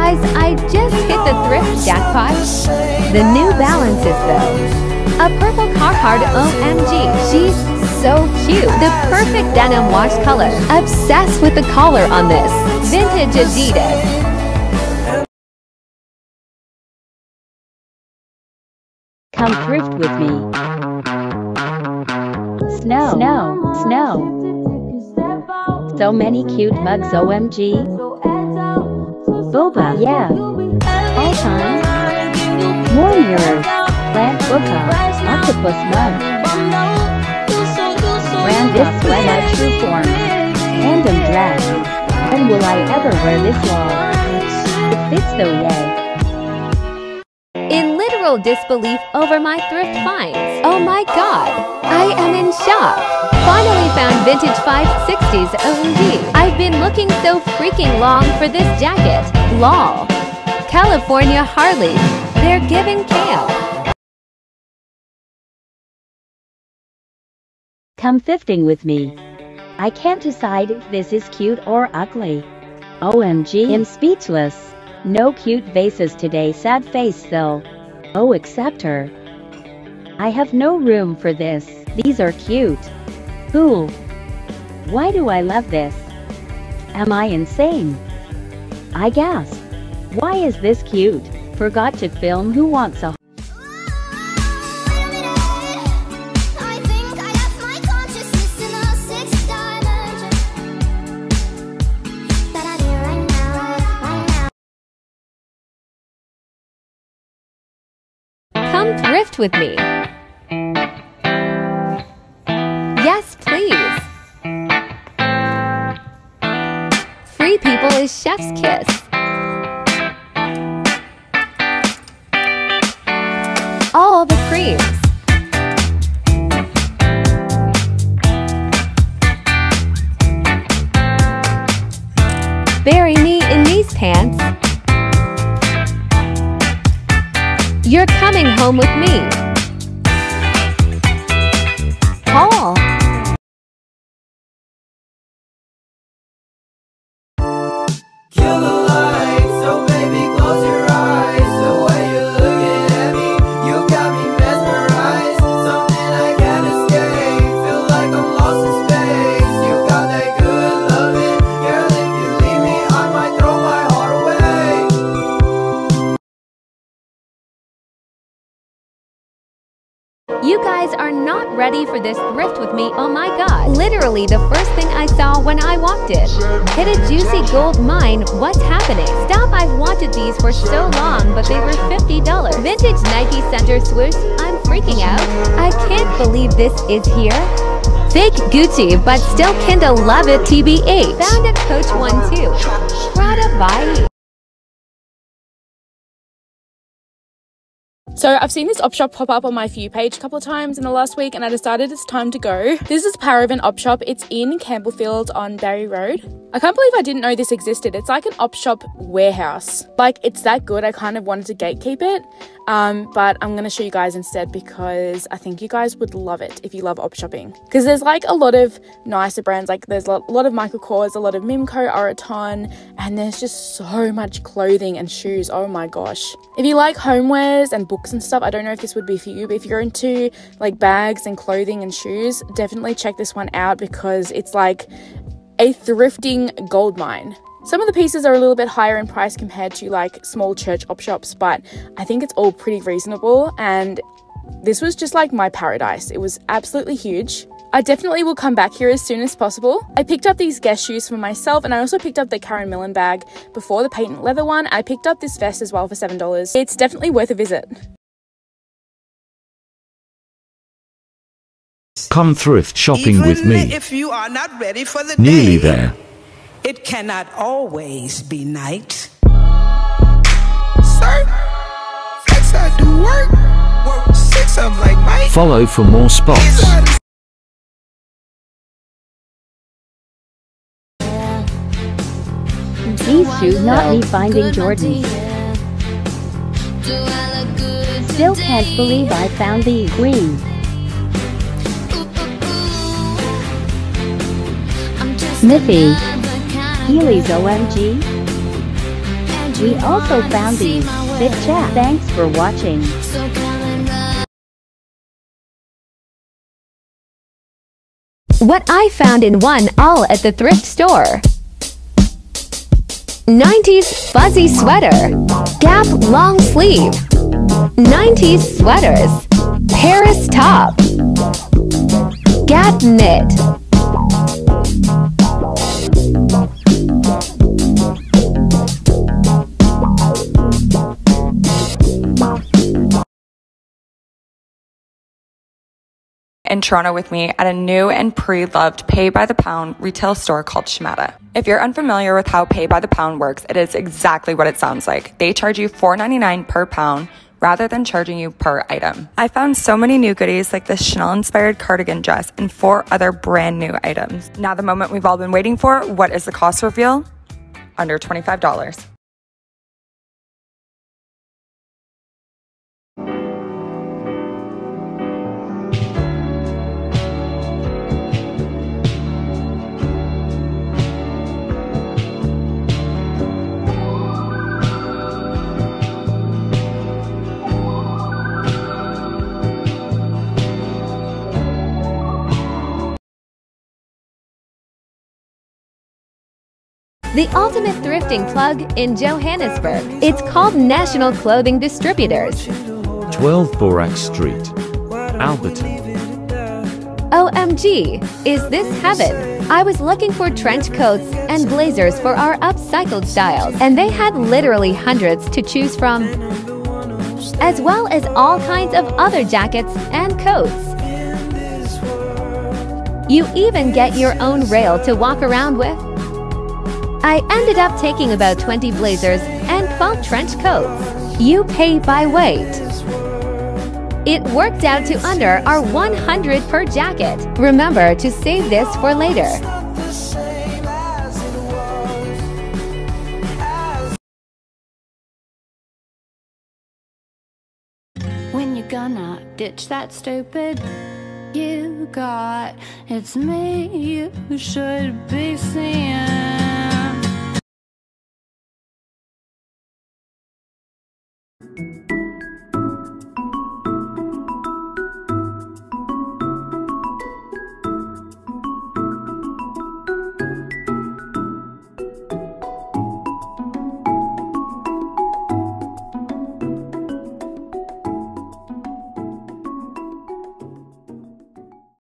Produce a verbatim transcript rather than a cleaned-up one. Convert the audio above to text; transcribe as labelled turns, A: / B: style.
A: Guys, I just hit the thrift jackpot. The New Balances though. A purple Carhartt, O M G. She's so cute. The perfect denim wash color. Obsessed with the collar on this. Vintage Adidas.
B: Come thrift with me. Snow, snow, snow. So many cute mugs, O M G. Boba, yeah. All time. More mirrors. Plant bookmarks. Octopus mug. Brand this sweat my true form. Random dress. When will I ever wear this long? It fits though, yay.
A: In literal disbelief over my thrift finds. Oh my god, I am in shock. Finally found vintage five sixties O M G. I've been looking so freaking long for this jacket. Lol. California Harley. They're giving kale.
B: Come thrifting with me. I can't decide if this is cute or ugly. O M G, I'm speechless. No cute vases today, sad face though. Oh, accept her. I have no room for this. These are cute. Cool. Why do I love this? Am I insane? I guess. Why is this cute? Forgot to film Who Wants a
A: Come thrift with me. Yes, please. Free people is chef's kiss. All the creams. Bury me in these pants. You're coming home with me. Paul.
C: Kill the lights, so baby close your eyes. The way you're looking at me, you got me mesmerized. Something I can't escape, feel like I'm lost in space. You got that good loving, girl, if you leave me I might throw my heart away.
A: You guys are not ready for this thrift with me, oh my god. Literally the first thing I saw when I walked in. Hit a juicy gold mine, what's happening? Stop, I've wanted these for so long, but they were fifty dollars. Vintage Nike center swoosh, I'm freaking out. I can't believe this is here. Fake Gucci, but still kinda love it T B H. Found at Coach one two. Prada bye.
D: So I've seen this op shop pop up on my For You page a couple of times in the last week and I decided it's time to go. This is Paravan Op Shop. It's in Campbellfield on Barry Road. I can't believe I didn't know this existed. It's like an op shop warehouse. Like, it's that good. I kind of wanted to gatekeep it. Um, but I'm going to show you guys instead because I think you guys would love it if you love op shopping. Because there's like a lot of nicer brands. Like there's a lot of Michael Kors, a lot of Mimco, Oraton, and there's just so much clothing and shoes. Oh my gosh. If you like homewares and books and stuff, I don't know if this would be for you, but if you're into like bags and clothing and shoes, definitely check this one out because it's like a thrifting gold mine. Some of the pieces are a little bit higher in price compared to like small church op shops, but I think it's all pretty reasonable and this was just like my paradise. It was absolutely huge. I definitely will come back here as soon as possible. I picked up these Guess shoes for myself and I also picked up the Karen Millen bag before the patent leather one. I picked up this vest as well for seven dollars. It's definitely worth a visit.
E: Come thrift shopping
F: Even
E: with me.
F: If you are not ready for the
E: Nearly
F: day,
E: there.
F: it cannot always be night. Sir, flex I do work. Work six of like Mike.
E: Follow for more spots.
B: These shoes not me finding Jordans. Still can't believe I found these green. Sniffy. Heelys O M G. We also found these. Fit chat. Thanks for watching.
A: What I found in one all at the thrift store. nineties fuzzy sweater. Gap long sleeve. nineties sweaters. Paris top. Gap knit.
G: In Toronto with me at a new and pre-loved pay by the pound retail store called Shimada. If you're unfamiliar with how pay by the pound works, it is exactly what it sounds like. They charge you four ninety-nine per pound rather than charging you per item. I found so many new goodies like this Chanel-inspired cardigan dress and four other brand new items. Now the moment we've all been waiting for, what is the cost reveal? Under twenty-five dollars.
A: The ultimate thrifting plug in Johannesburg. It's called National Clothing Distributors.
E: twelve Borax Street, Alberton.
A: O M G, is this heaven? I was looking for trench coats and blazers for our upcycled styles, and they had literally hundreds to choose from, as well as all kinds of other jackets and coats. You even get your own rail to walk around with. I ended up taking about twenty blazers and twelve trench coats. You pay by weight. It worked out to under our one hundred per jacket. Remember to save this for later.
H: When you gonna ditch that stupid you got? It's me you should be seeing.